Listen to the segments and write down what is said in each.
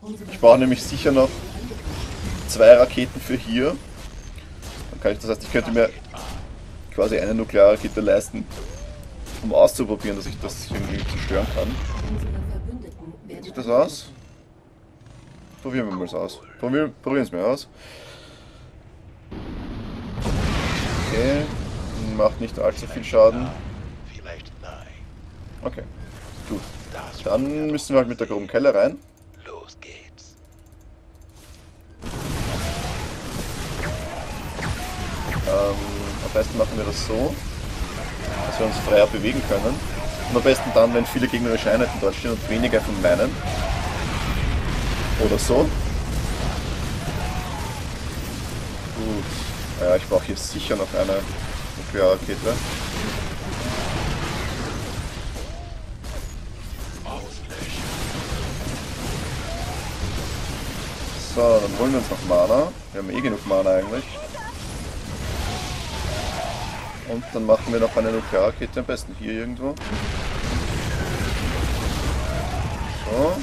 Ich brauche nämlich sicher noch 2 Raketen für hier. Dann kann ich, das heißt, ich könnte mir quasi eine Nuklearrakete leisten, um auszuprobieren, dass ich das irgendwie zerstören kann. Wie sieht das aus? Probieren wir mal es aus. Probieren es mal aus. Okay. Macht nicht allzu viel Schaden. Okay. Gut. Dann müssen wir halt mit der groben Kelle rein. Los geht's. Am besten machen wir das so, dass wir uns freier bewegen können. Und am besten dann, wenn viele gegnerische Einheiten dort stehen und weniger von meinen. Oder so. Gut. Ja, ich brauche hier sicher noch eine Nuklearrakete. So, dann holen wir uns noch Mana. Wir haben eh genug Mana eigentlich. Und dann machen wir noch eine Nuklearrakete, am besten hier irgendwo. So.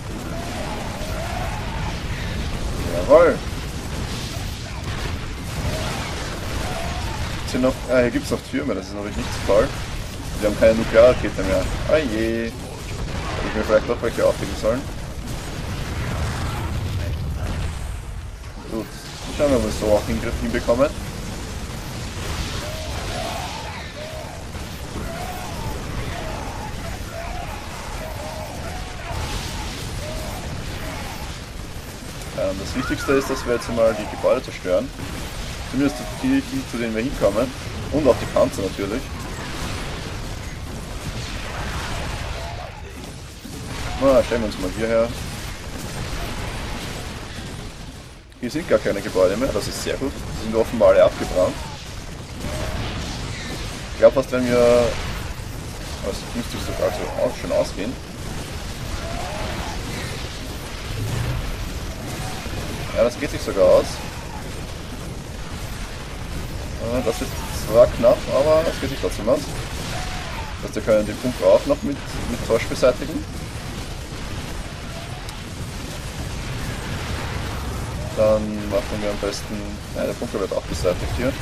Jawohl. Hier gibt es noch Türme, das ist natürlich nicht so toll. Wir haben keine Nuklearrakete mehr. Ah je. Hätte ich mir vielleicht doch welche auflegen sollen. Gut. Schauen wir mal, ob wir so auch hinbekommen. Das Wichtigste ist, dass wir jetzt mal die Gebäude zerstören. Zumindest die, zu denen wir hinkommen. Und auch die Panzer natürlich. Na, stellen wir uns mal hierher. Hier sind gar keine Gebäude mehr, das ist sehr gut. Die sind offenbar alle abgebrannt. Ich glaube fast, wenn wir... Das müsste sogar so auch schon ausgehen. Ja, das geht sich sogar aus. Das ist zwar knapp, aber das geht sich trotzdem aus. Das heißt, wir können den Punkt auch noch mit Tosh beseitigen. Dann machen wir am besten... Nein, der Bunker wird auch beseitigt hier.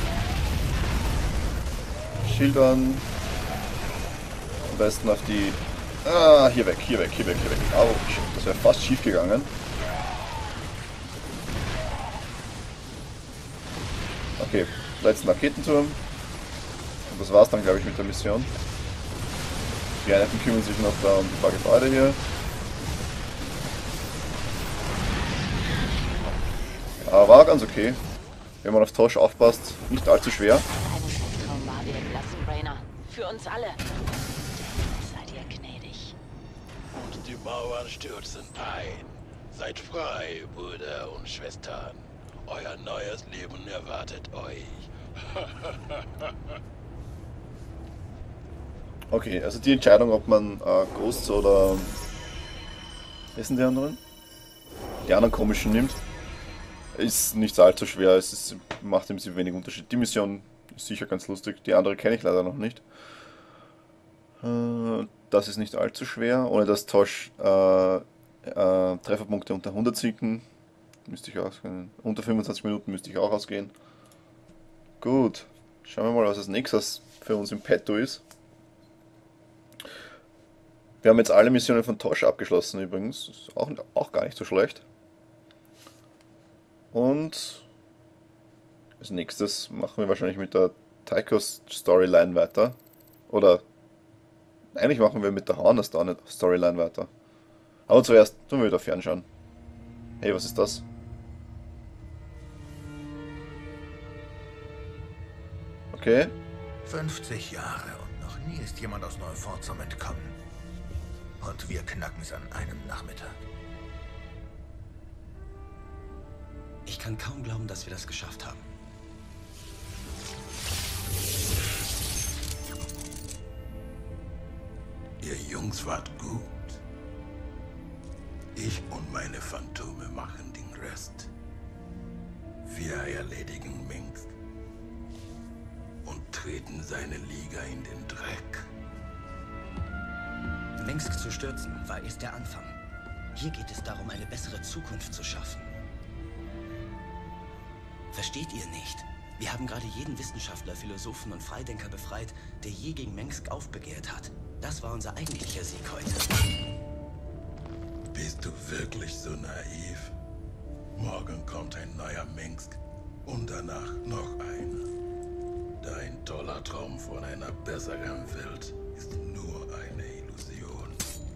Schildern. Am besten auf die... Ah, hier weg, hier weg, hier weg, hier weg. Oh, shit, das wäre fast schief gegangen. Okay, letzten Raketenturm. Und das war's dann, glaube ich, mit der Mission. Die Einheiten kümmern sich noch da um ein paar Gebäude hier. Aber war ganz okay. Wenn man auf Tosh aufpasst, nicht allzu schwer. Einen Traum war wir lassen, Rainer. Für uns alle. Seid ihr gnädig. Und die Mauern stürzen ein. Seid frei, Brüder und Schwestern. Euer neues Leben erwartet euch. Okay, also die Entscheidung, ob man Ghosts oder... Wer sind die anderen? Die anderen komischen nimmt, ist nicht allzu schwer. Macht im Prinzip wenig Unterschied. Die Mission ist sicher ganz lustig. Die andere kenne ich leider noch nicht. Das ist nicht allzu schwer. Ohne dass Tosh Trefferpunkte unter 100 sinken. Müsste ich ausgehen. Unter 25 Minuten müsste ich auch ausgehen. Gut. Schauen wir mal, was als nächstes für uns im Petto ist. Wir haben jetzt alle Missionen von Tosh abgeschlossen übrigens. Ist auch gar nicht so schlecht. Und als nächstes machen wir wahrscheinlich mit der Tychos Storyline weiter. Oder eigentlich machen wir mit der Horner Storyline weiter. Aber zuerst tun wir wieder fernschauen. Hey, was ist das? Okay. 50 Jahre und noch nie ist jemand aus Neufort entkommen. Und wir knacken es an einem Nachmittag. Ich kann kaum glauben, dass wir das geschafft haben. Ihr Jungs wart gut. Ich und meine Phantome machen den Rest. Wir erledigen Minsk und treten seine Liga in den Dreck. Minsk zu stürzen war erst der Anfang. Hier geht es darum, eine bessere Zukunft zu schaffen. Versteht ihr nicht? Wir haben gerade jeden Wissenschaftler, Philosophen und Freidenker befreit, der je gegen Mengsk aufbegehrt hat. Das war unser eigentlicher Sieg heute. Bist du wirklich so naiv? Morgen kommt ein neuer Mengsk und danach noch einer. Dein toller Traum von einer besseren Welt ist nur eine Illusion.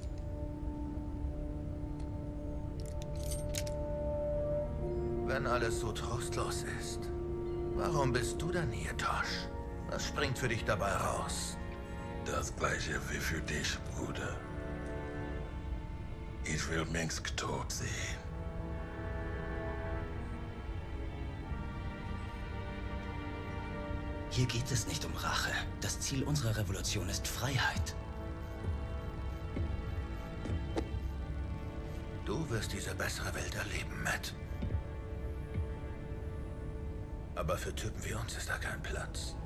Wenn alles so trostlos ist, warum bist du dann hier, Tosh? Was springt für dich dabei raus? Das gleiche wie für dich, Bruder. Ich will Mengsk tot sehen. Hier geht es nicht um Rache. Das Ziel unserer Revolution ist Freiheit. Du wirst diese bessere Welt erleben, Matt. Aber für Typen wie uns ist da kein Platz.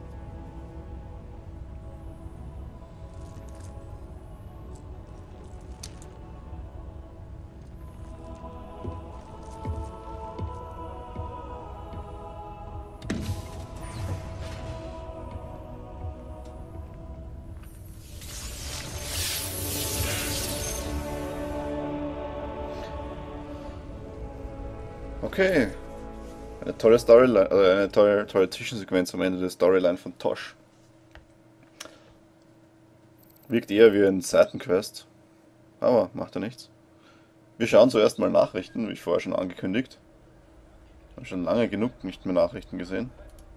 Okay. Eine tolle Storyline, eine tolle Zwischensequenz am Ende der Storyline von Tosh. Wirkt eher wie ein Seitenquest. Aber macht ja nichts. Wir schauen zuerst mal Nachrichten, wie ich vorher schon angekündigt. Ich habe schon lange genug nicht mehr Nachrichten gesehen.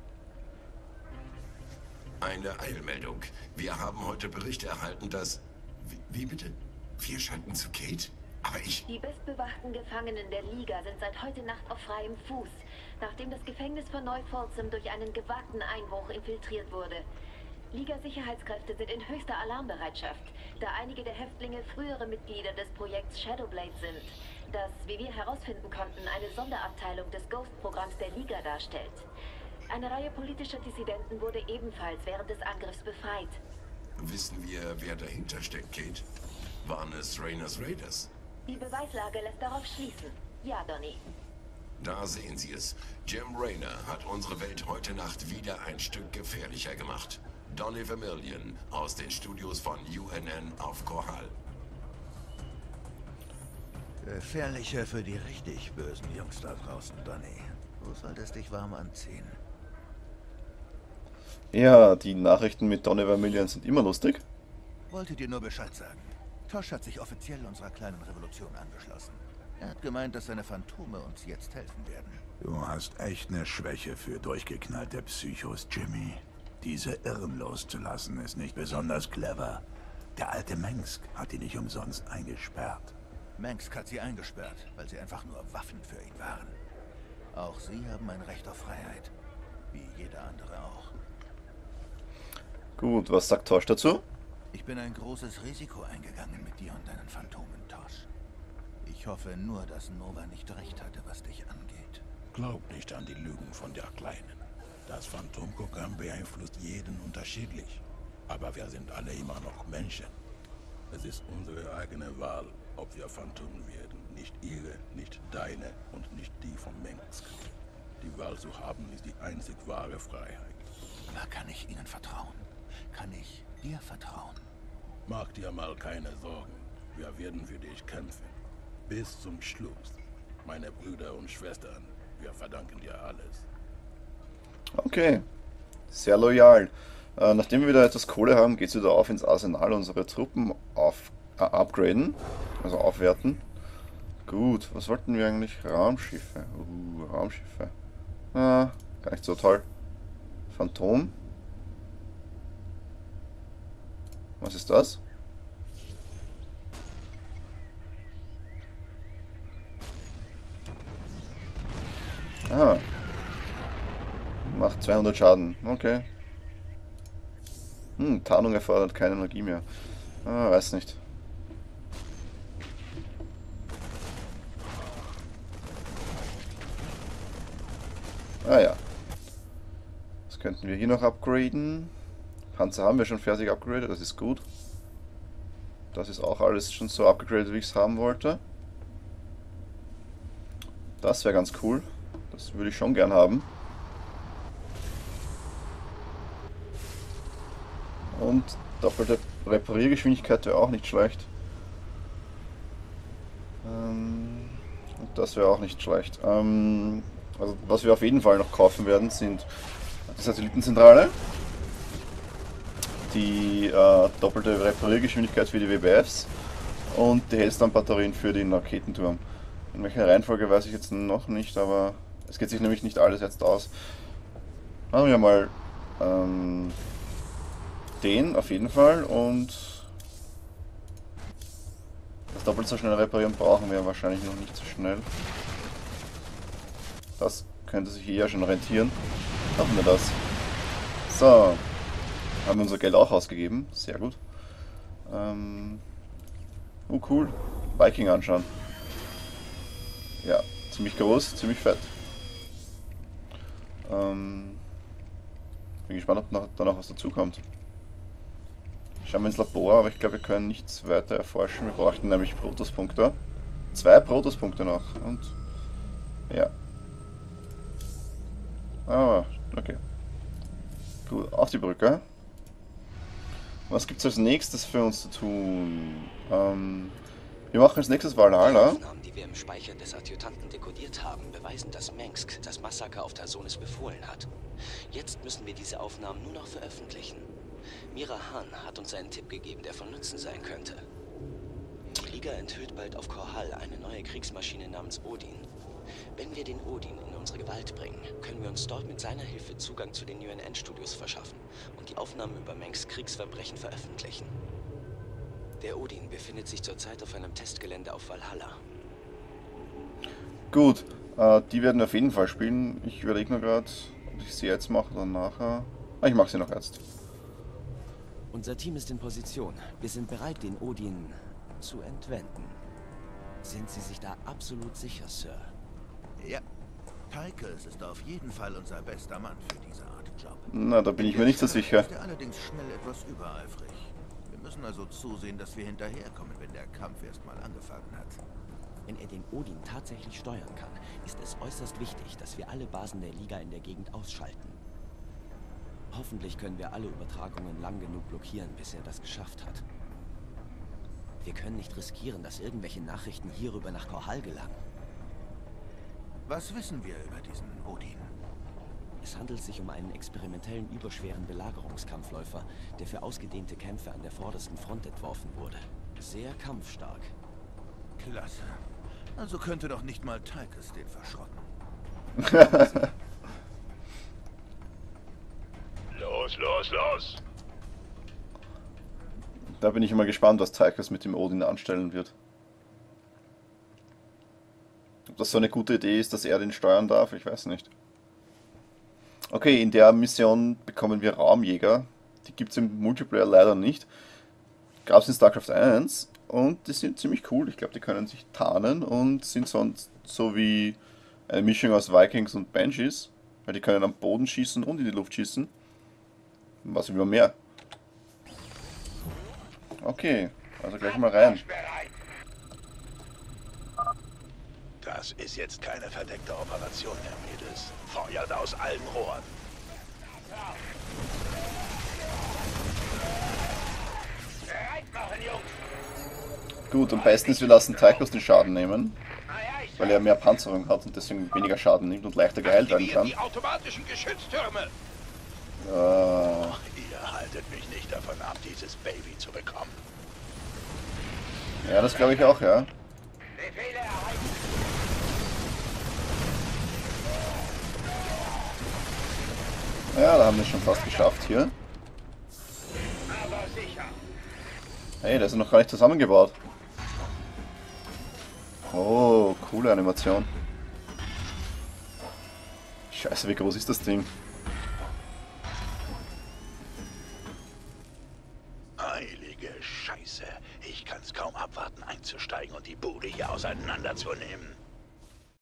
Eine Eilmeldung. Wir haben heute Bericht erhalten, dass... Wie bitte? Wir schalten zu Kate? Aber ich... Die bestbewachten Gefangenen der Liga sind seit heute Nacht auf freiem Fuß, nachdem das Gefängnis von Neu-Folsom durch einen gewagten Einbruch infiltriert wurde. Liga-Sicherheitskräfte sind in höchster Alarmbereitschaft, da einige der Häftlinge frühere Mitglieder des Projekts Shadowblade sind, das, wie wir herausfinden konnten, eine Sonderabteilung des Ghost-Programms der Liga darstellt. Eine Reihe politischer Dissidenten wurde ebenfalls während des Angriffs befreit. Wissen wir, wer dahinter steckt, Kate? Waren es Raynors Raiders? Die Beweislage lässt darauf schließen. Ja, Donny. Da sehen Sie es. Jim Raynor hat unsere Welt heute Nacht wieder ein Stück gefährlicher gemacht. Donny Vermillion aus den Studios von UNN auf Korhal. Gefährlicher für die richtig bösen Jungs da draußen, Donny. Du solltest dich warm anziehen. Ja, die Nachrichten mit Donny Vermillion sind immer lustig. Wollte dir nur Bescheid sagen. Tosh hat sich offiziell unserer kleinen Revolution angeschlossen. Er hat gemeint, dass seine Phantome uns jetzt helfen werden. Du hast echt eine Schwäche für durchgeknallte Psychos, Jimmy. Diese Irren loszulassen ist nicht besonders clever. Der alte Mengsk hat ihn nicht umsonst eingesperrt. Mengsk hat sie eingesperrt, weil sie einfach nur Waffen für ihn waren. Auch sie haben ein Recht auf Freiheit. Wie jeder andere auch. Gut, was sagt Tosh dazu? Ich bin ein großes Risiko eingegangen mit dir und deinen Phantomen, Tosh. Ich hoffe nur, dass Nova nicht recht hatte, was dich angeht. Glaub nicht an die Lügen von der Kleinen. Das Phantomprogramm beeinflusst jeden unterschiedlich. Aber wir sind alle immer noch Menschen. Es ist unsere eigene Wahl, ob wir Phantom werden. Nicht ihre, nicht deine und nicht die von Mengsk. Die Wahl zu haben ist die einzig wahre Freiheit. Aber kann ich ihnen vertrauen? Kann ich dir vertrauen? Mach dir mal keine Sorgen. Wir werden für dich kämpfen. Bis zum Schluss. Meine Brüder und Schwestern, wir verdanken dir alles. Okay, sehr loyal. Nachdem wir wieder etwas Kohle haben, geht es wieder auf ins Arsenal, unsere Truppen upgraden, also aufwerten. Gut, was wollten wir eigentlich? Raumschiffe. Raumschiffe. Gar nicht so toll. Phantom. Was ist das? Ah. Macht 200 Schaden. Okay. Tarnung erfordert keine Energie mehr. Weiß nicht. Ja. Was könnten wir hier noch upgraden? Panzer haben wir schon fertig upgradet, das ist gut. Das ist auch alles schon so abgegradet, wie ich es haben wollte. Das wäre ganz cool. Das würde ich schon gern haben. Und doppelte Repariergeschwindigkeit wäre auch nicht schlecht. Und das wäre auch nicht schlecht. Also was wir auf jeden Fall noch kaufen werden, sind die Satellitenzentrale, die doppelte Repariergeschwindigkeit für die WBFs und die Hellstorm-Batterien für den Raketenturm. In welcher Reihenfolge weiß ich jetzt noch nicht, aber es geht sich nämlich nicht alles jetzt aus. Machen wir mal den auf jeden Fall und das doppelt so schnell reparieren brauchen wir wahrscheinlich noch nicht so schnell. Das könnte sich hier ja schon rentieren. Machen wir das. So. Haben wir unser Geld auch ausgegeben. Sehr gut. Cool. Viking anschauen. Ja, ziemlich groß, ziemlich fett. Bin gespannt, ob da noch was dazu kommt. Schauen wir ins Labor, aber ich glaube, wir können nichts weiter erforschen. Wir brauchten nämlich Protospunkte. 2 Protospunkte noch. Und ja. Ah, okay. Gut, auf die Brücke. Was gibt es als nächstes für uns zu tun? Wir machen als nächstes Valhalla. Die Aufnahmen, die wir im Speicher des Adjutanten dekodiert haben, beweisen, dass Mengsk das Massaker auf Tarsonis befohlen hat. Jetzt müssen wir diese Aufnahmen nur noch veröffentlichen. Mira Han hat uns einen Tipp gegeben, der von Nutzen sein könnte. Die Liga enthüllt bald auf Korhal eine neue Kriegsmaschine namens Odin. Wenn wir den Odin in unsere Gewalt bringen, können wir uns dort mit seiner Hilfe Zugang zu den UNN-Studios verschaffen und die Aufnahmen über Mengs Kriegsverbrechen veröffentlichen. Der Odin befindet sich zurzeit auf einem Testgelände auf Valhalla. Gut, die werden wir auf jeden Fall spielen. Ich überlege nur gerade, ob ich sie jetzt mache oder nachher. Ich mache sie noch jetzt. Unser Team ist in Position. Wir sind bereit, den Odin zu entwenden. Sind Sie sich da absolut sicher, Sir? Ja. Tychus ist auf jeden Fall unser bester Mann für diese Art Job. Na, da bin ich mir nicht so sicher. Ist er allerdings schnell etwas übereifrig. Wir müssen also zusehen, dass wir hinterherkommen, wenn der Kampf erst mal angefangen hat. Wenn er den Odin tatsächlich steuern kann, ist es äußerst wichtig, dass wir alle Basen der Liga in der Gegend ausschalten. Hoffentlich können wir alle Übertragungen lang genug blockieren, bis er das geschafft hat. Wir können nicht riskieren, dass irgendwelche Nachrichten hierüber nach Korhal gelangen. Was wissen wir über diesen Odin? Es handelt sich um einen experimentellen überschweren Belagerungskampfläufer, der für ausgedehnte Kämpfe an der vordersten Front entworfen wurde. Sehr kampfstark. Klasse. Also könnte doch nicht mal Tychus den verschrotten. Los, los, los! Da bin ich immer gespannt, was Tychus mit dem Odin anstellen wird. Ob das so eine gute Idee ist, dass er den steuern darf, ich weiß nicht. Okay, in der Mission bekommen wir Raumjäger. Die gibt es im Multiplayer leider nicht. Gab es in StarCraft 1 und die sind ziemlich cool. Ich glaube, die können sich tarnen und sind sonst so wie eine Mischung aus Vikings und Banshees. Weil die können am Boden schießen und in die Luft schießen. Was über mehr. Okay, also gleich mal rein. Das ist jetzt keine verdeckte Operation, Herr Mädels. Feuert aus allen Rohren. Bereit machen, Jungs! Gut, am besten ist, wir lassen Tychus den Schaden nehmen, weil er mehr Panzerung hat und deswegen weniger Schaden nimmt und leichter geheilt werden kann. Die automatischen Geschütztürme! Ihr haltet mich nicht davon ab, dieses Baby zu bekommen. Ja, das glaube ich auch, ja. Befehle erhalten! Ja, da haben wir es schon fast geschafft hier. Aber sicher! Hey, der ist noch gar nicht zusammengebaut. Oh, coole Animation. Scheiße, wie groß ist das Ding? Heilige Scheiße. Ich kann's kaum abwarten, einzusteigen und die Bude hier auseinanderzunehmen.